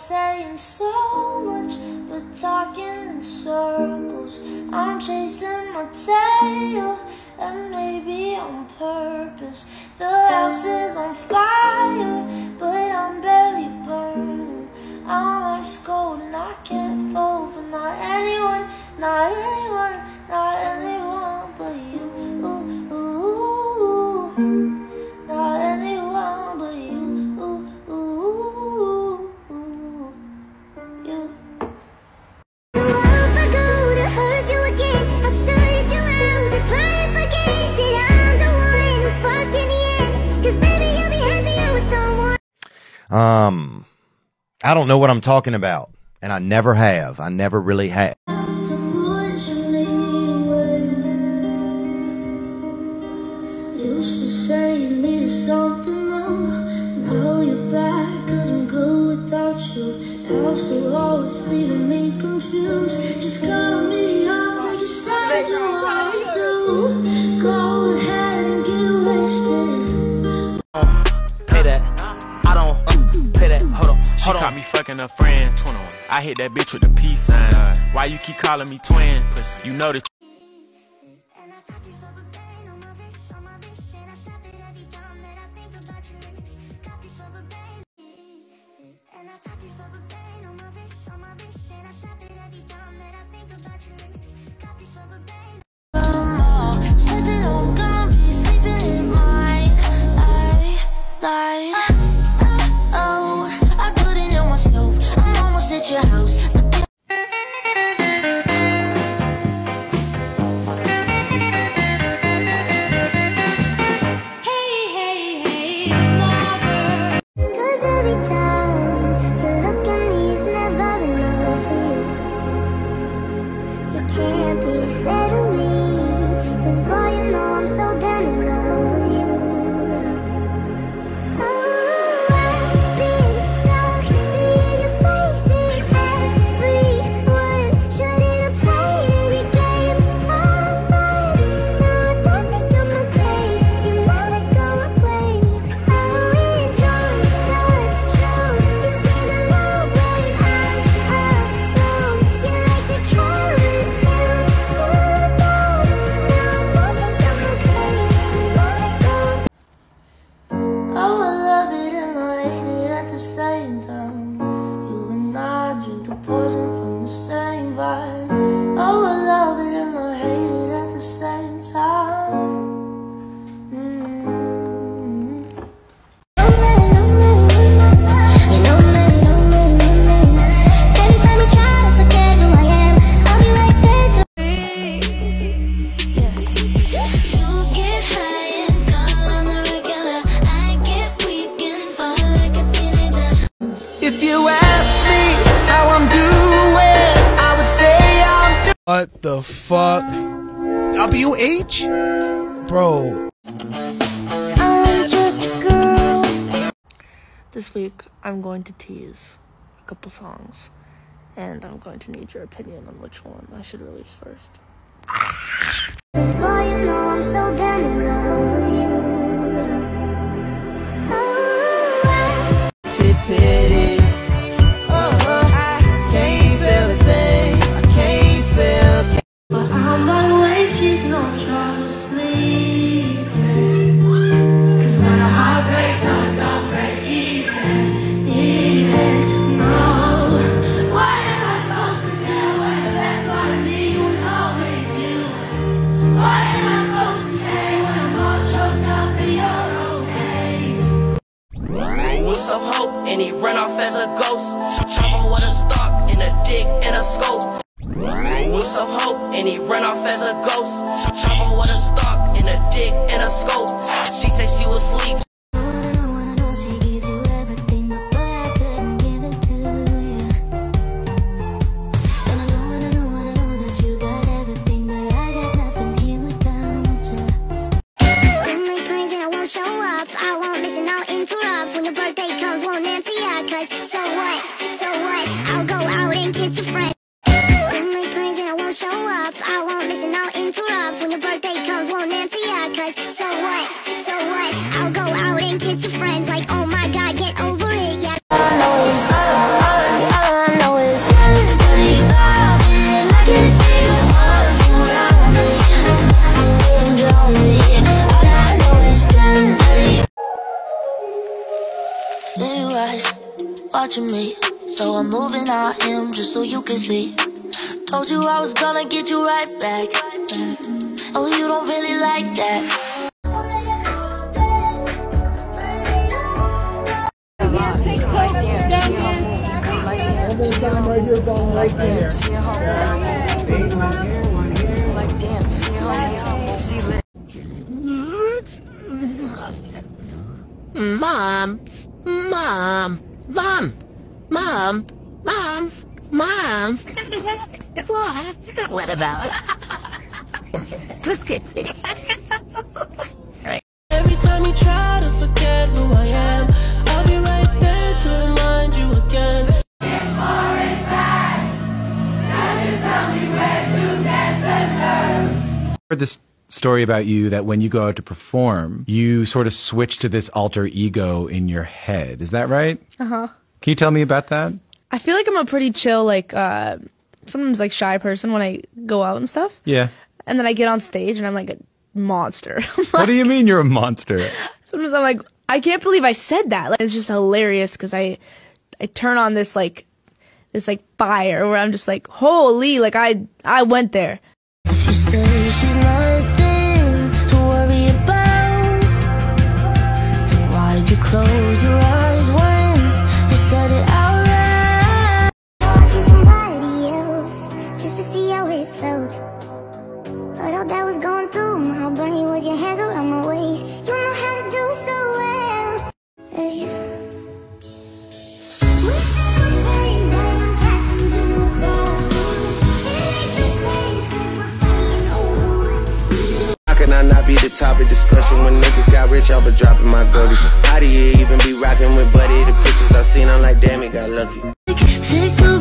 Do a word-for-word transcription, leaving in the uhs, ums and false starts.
saying so much, but talking in circles. I'm chasing my tail, and maybe on purpose. The house is on fire, but I'm barely burning. I'm ice cold and I can't fall for not anyone, not anyone, not anyone but you. Ooh, ooh, ooh. Not anyone but you. Ooh, ooh, ooh, you. If I go to hurt you again, I'll search you out to try and forget that I'm the one who's fucked in the end. 'Cause baby, you'll be happier with someone. Um, I don't know what I'm talking about, and I never have. I never really have. Used to say you needed something new. Now you're back, 'cause I'm good without you. After always leaving me confused. Just cut me off like you said you wanted to. Go ahead and get wasted. Pay that. I don't pay that. Hold on. She caught me fucking a friend. I hit that bitch with the peace sign. Why you keep calling me twin? You know that. If you ask me how I'm doing, I would say I'm doing. What the fuck? W H? Bro. I'm just a girl. This week, I'm going to tease a couple songs, and I'm going to need your opinion on which one I should release first. Boy, you know I'm so damn in love with you. Oh, Sit pity. Some hope and he run off as a ghost. Trouble with a stock and a dick and a scope. With some hope and he run off as a ghost. Trouble with a stock and a dick and a scope. She said she was asleep. so what? So what? I'll go out and kiss your friend. Don't make plans and I won't show up. I won't listen, I'll interrupt. When your birthday comes, won't answer ya. Cause so what? So what? I'll go out and kiss your friends. Like, oh my god, get over it, yeah. watching me. So I'm moving out him just so you can see. Told you I was gonna get you right back. Oh, you don't really like that. Mom, mom, mom, mom, mom, mom. What? What about? Just kidding. Every time you try to forget who I am, I'll be right there to remind you again. I heard this story about you that when you go out to perform, you sort of switch to this alter ego in your head. Is that right? Uh-huh. Can you tell me about that? I feel like I'm a pretty chill, like, uh, sometimes like shy person when I go out and stuff. Yeah. And then I get on stage and I'm like a monster. Like, what do you mean you're a monster? Sometimes I'm like, I can't believe I said that. Like, it's just hilarious because I, I turn on this like, this like fire where I'm just like, holy, like I, I went there. You say she's not a thing to worry about. So why'd you close your eyes when you said it out loud? Just somebody else, just to see how it felt. But all that was going through my brain was your hands around my waist. You know how to do so well. Hey. We say we're friends, but I'm captain to the cross. It makes no sense, cause we're fighting over what? How can I not be the topic of discussion when niggas got rich off of dropping my gully? How do you even be rocking with Buddy? The pictures I seen, I'm like, damn, he got lucky. Sick of